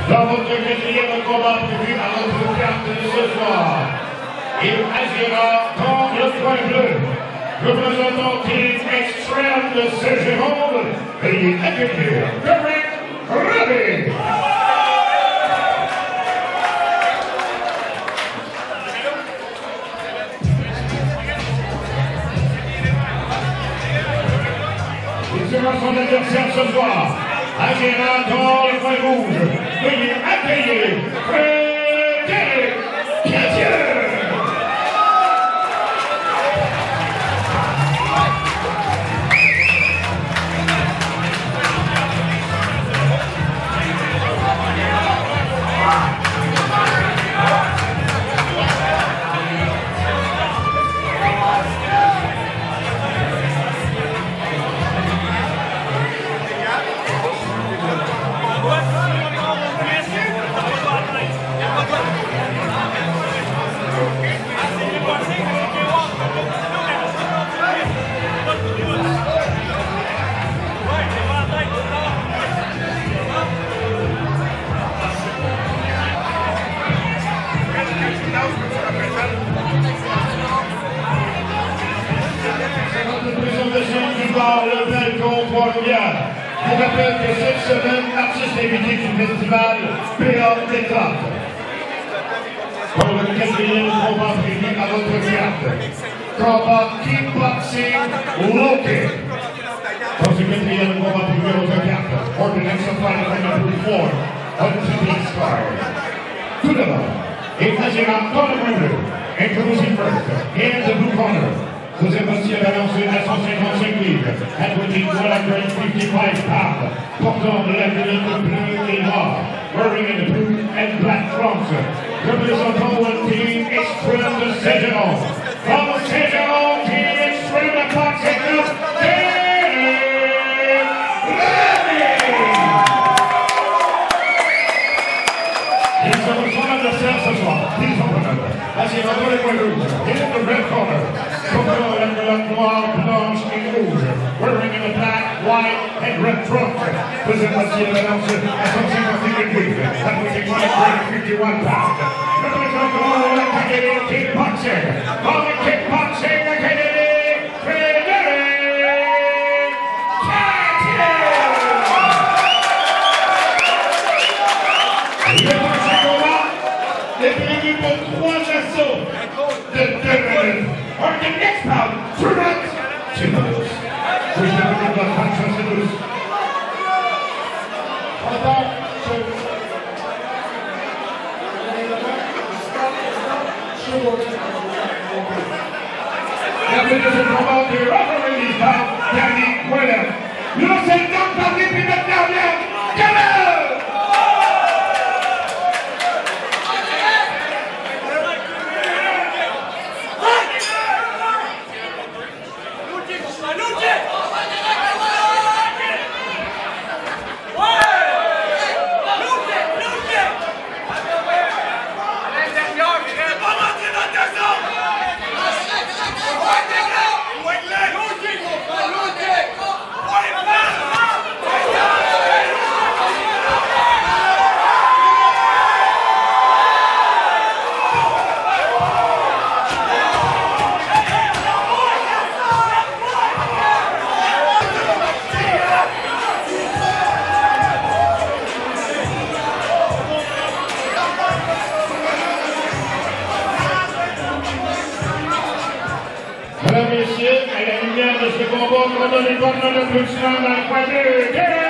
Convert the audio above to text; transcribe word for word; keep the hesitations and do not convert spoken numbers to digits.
Dans votre quatrième combat prévu à notre carte de ce soir, il agira dans le coin bleu, représentant Team Extreme de Saint-Jérôme, veuillez accueillir Derek Ruby. Il sera son adversaire ce soir, agira dans le coin rouge, veuillez accueillir Frédéric Cadieux. Le balcon Trois-Rivières. Je vous rappelle que cette semaine, artiste invité du festival P A Détente. Pour le quatrième combat prévu à votre carte, combat kickboxing low kick. Pour ce quatrième combat prévu à votre carte, ordonnance of fight from number four on today's card. Tout d'abord, il s'agira dans le point bleu, introducing first, in the blue corner. Vous êtes aussi balancé à cent cinquante-cinq livres, athletic one hundred fifty-five pounds, portant de la lunette bleue et noire, wearing in the blue and black trunks, représentant le Team Extreme de Saint-Jérôme. From Saint-Jérôme, Team Extreme de Boxing Club, Derek Ruby! Il sera son adversaire ce soir, his opponent, assis dans les points rouges, in the red corner. Couleur de la noire, blanche et rouge, wearing in the black, white and red trunks. Deuxième moitié de la danse à cent cinquante-huit livres, athletic one hundred fifty-one pounds. Représentant l'Académie Kickboxing, dans le Kickboxing Academy, Frédéric Cadieux! Le prochain combat est prévu pour trois assauts de deux minutes. Or the next bout, two rounds, two minutes. Who's the winner of the contest in this? La deuxième combat de referee par Danny Williams. Le cinquante par les pilotes dernières, Canal! Mesdames et messieurs, à la lumière de ce combat, on va donner une bonne applaudissement dans le coin bleu.